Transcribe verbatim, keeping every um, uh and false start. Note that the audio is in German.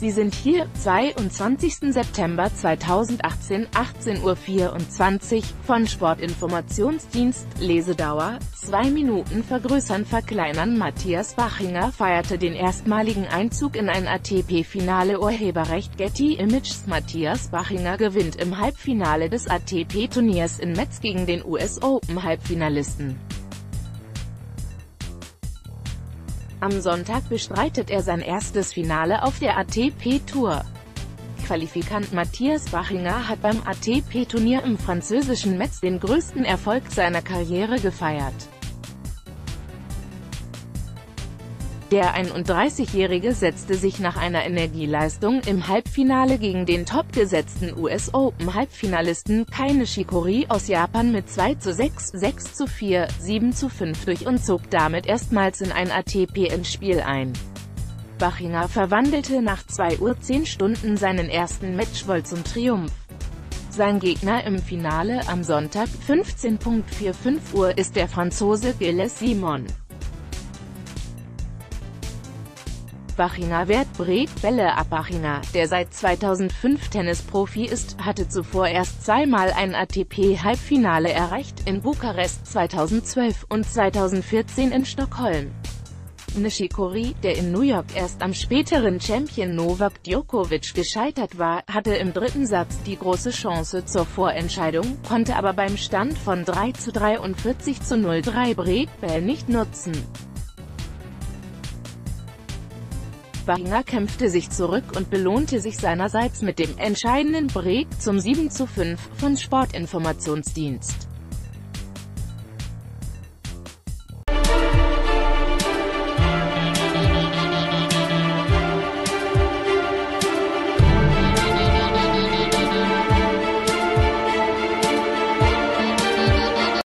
Sie sind hier, zweiundzwanzigsten September zweitausendachtzehn, achtzehn Uhr vierundzwanzig, von Sportinformationsdienst, Lesedauer, zwei Minuten vergrößern verkleinern. Matthias Bachinger feierte den erstmaligen Einzug in ein A T P-Finale. Urheberrecht Getty Images. Matthias Bachinger gewinnt im Halbfinale des A T P-Turniers in Metz gegen den U S Open-Halbfinalisten. Am Sonntag bestreitet er sein erstes Finale auf der A T P-Tour. Qualifikant Matthias Bachinger hat beim A T P-Turnier im französischen Metz den größten Erfolg seiner Karriere gefeiert. Der einunddreißigjährige setzte sich nach einer Energieleistung im Halbfinale gegen den topgesetzten U S Open-Halbfinalisten Kei Nishikori aus Japan mit zwei zu sechs, sechs zu vier, sieben zu fünf durch und zog damit erstmals in ein A T P-Endspiel ein. Bachinger verwandelte nach zwei Uhr zehn Stunden seinen ersten Matchball zum Triumph. Sein Gegner im Finale am Sonntag, fünfzehn Uhr fünfundvierzig Uhr, ist der Franzose Gilles Simon. Bachinger wehrt Brett Bälle ab. Bachinger, der seit zweitausendfünf Tennisprofi ist, hatte zuvor erst zweimal ein A T P-Halbfinale erreicht, in Bukarest zweitausendzwölf und zweitausendvierzehn in Stockholm. Nishikori, der in New York erst am späteren Champion Novak Djokovic gescheitert war, hatte im dritten Satz die große Chance zur Vorentscheidung, konnte aber beim Stand von drei zu dreiundvierzig zu null drei Brett Bälle nicht nutzen. Bachinger kämpfte sich zurück und belohnte sich seinerseits mit dem entscheidenden Break zum sieben zu fünf von Sportinformationsdienst.